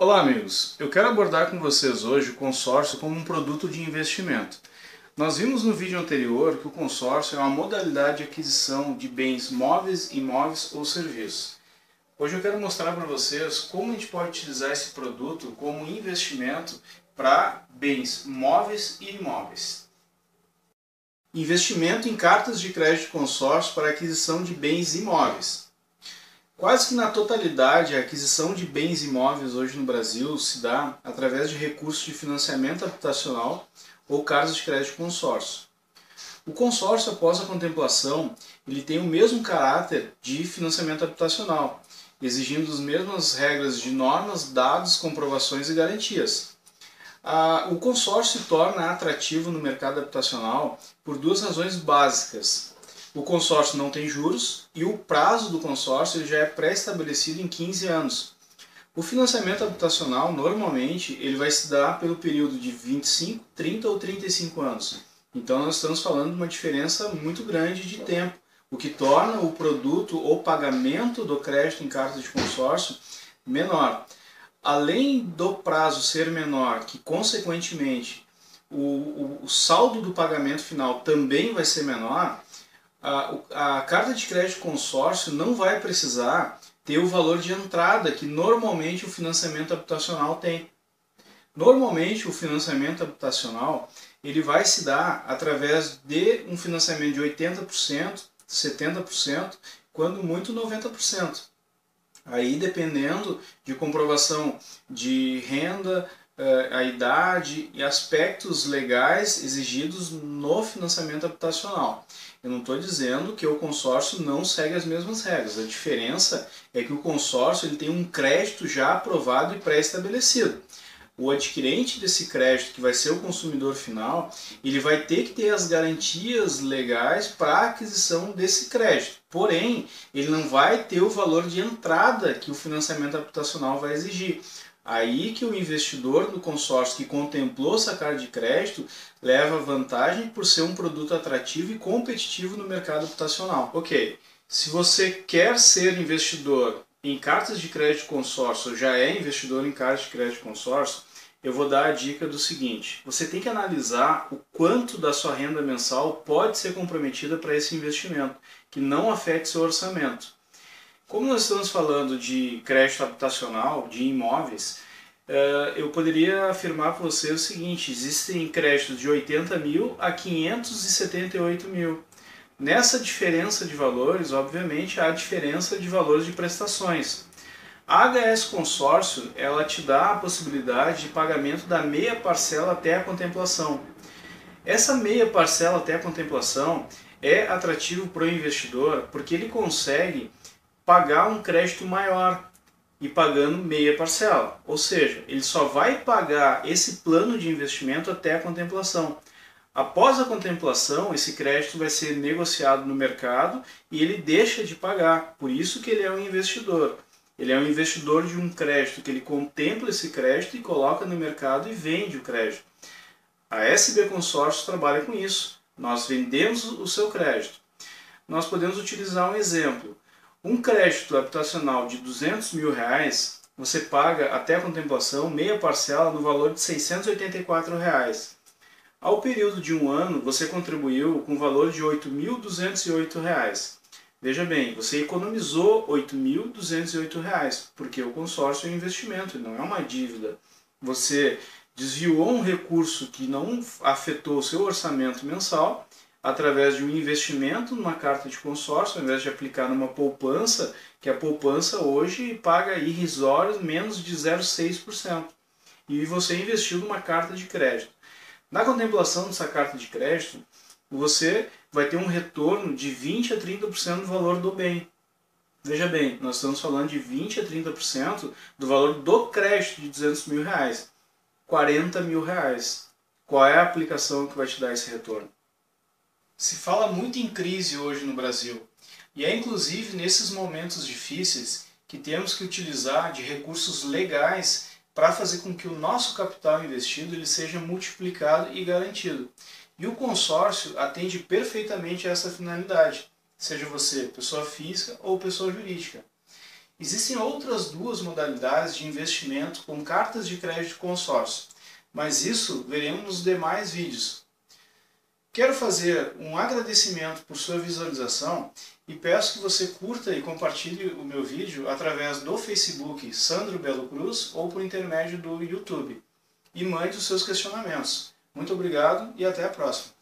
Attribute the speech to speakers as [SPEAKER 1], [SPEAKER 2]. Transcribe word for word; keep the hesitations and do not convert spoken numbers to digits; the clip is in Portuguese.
[SPEAKER 1] Olá amigos, eu quero abordar com vocês hoje o consórcio como um produto de investimento. Nós vimos no vídeo anterior que o consórcio é uma modalidade de aquisição de bens móveis, imóveis ou serviços. Hoje eu quero mostrar para vocês como a gente pode utilizar esse produto como investimento para bens móveis e imóveis. Investimento em cartas de crédito consórcio para aquisição de bens imóveis. Quase que na totalidade, a aquisição de bens imóveis hoje no Brasil se dá através de recursos de financiamento habitacional ou cartas de crédito consórcio. O consórcio, após a contemplação, ele tem o mesmo caráter de financiamento habitacional, exigindo as mesmas regras de normas, dados, comprovações e garantias. O consórcio se torna atrativo no mercado habitacional por duas razões básicas. O consórcio não tem juros e o prazo do consórcio já é pré-estabelecido em quinze anos. O financiamento habitacional, normalmente, ele vai se dar pelo período de vinte e cinco, trinta ou trinta e cinco anos. Então nós estamos falando de uma diferença muito grande de tempo, o que torna o produto ou pagamento do crédito em carta de consórcio menor. Além do prazo ser menor, que consequentemente o, o, o saldo do pagamento final também vai ser menor, A, a carta de crédito consórcio não vai precisar ter o valor de entrada que normalmente o financiamento habitacional tem. Normalmente o financiamento habitacional ele vai se dar através de um financiamento de oitenta por cento, setenta por cento, quando muito noventa por cento. Aí dependendo de comprovação de renda, a idade e aspectos legais exigidos no financiamento habitacional. Eu não estou dizendo que o consórcio não segue as mesmas regras. A diferença é que o consórcio ele tem um crédito já aprovado e pré-estabelecido. O adquirente desse crédito, que vai ser o consumidor final, ele vai ter que ter as garantias legais para a aquisição desse crédito. Porém, ele não vai ter o valor de entrada que o financiamento habitacional vai exigir. Aí que o investidor do consórcio que contemplou essa carta de crédito leva vantagem por ser um produto atrativo e competitivo no mercado habitacional. Ok, se você quer ser investidor em cartas de crédito consórcio, ou já é investidor em cartas de crédito consórcio, eu vou dar a dica do seguinte: você tem que analisar o quanto da sua renda mensal pode ser comprometida para esse investimento, que não afete seu orçamento. Como nós estamos falando de crédito habitacional, de imóveis, eu poderia afirmar para você o seguinte: existem créditos de oitenta mil a quinhentos e setenta e oito mil. Nessa diferença de valores, obviamente, há diferença de valores de prestações. A H S Consórcio, ela te dá a possibilidade de pagamento da meia parcela até a contemplação. Essa meia parcela até a contemplação é atrativo para o investidor porque ele consegue pagar um crédito maior e pagando meia parcela. Ou seja, ele só vai pagar esse plano de investimento até a contemplação. Após a contemplação, esse crédito vai ser negociado no mercado e ele deixa de pagar. Por isso que ele é um investidor. Ele é um investidor de um crédito, que ele contempla esse crédito e coloca no mercado e vende o crédito. A S B Consórcio trabalha com isso. Nós vendemos o seu crédito. Nós podemos utilizar um exemplo. Um crédito habitacional de duzentos mil reais, você paga até a contemplação meia parcela no valor de seiscentos e oitenta e quatro reais. Ao período de um ano, você contribuiu com o valor de oito mil duzentos e oito reais. Veja bem, você economizou oito mil duzentos e oito reais, porque o consórcio é um investimento, não é uma dívida. Você desviou um recurso que não afetou o seu orçamento mensal através de um investimento numa carta de consórcio, ao invés de aplicar numa poupança, que a poupança hoje paga irrisórios menos de zero vírgula seis por cento. E você investiu numa carta de crédito. Na contemplação dessa carta de crédito, você vai ter um retorno de vinte a trinta por cento do valor do bem. Veja bem, nós estamos falando de vinte a trinta por cento do valor do crédito de duzentos mil reais. quarenta mil reais. Qual é a aplicação que vai te dar esse retorno? Se fala muito em crise hoje no Brasil, e é inclusive nesses momentos difíceis que temos que utilizar de recursos legais para fazer com que o nosso capital investido ele seja multiplicado e garantido. E o consórcio atende perfeitamente a essa finalidade, seja você pessoa física ou pessoa jurídica. Existem outras duas modalidades de investimento com cartas de crédito consórcio, mas isso veremos nos demais vídeos. Quero fazer um agradecimento por sua visualização e peço que você curta e compartilhe o meu vídeo através do Facebook Sandro Belo Cruz ou por intermédio do YouTube e mande os seus questionamentos. Muito obrigado e até a próxima!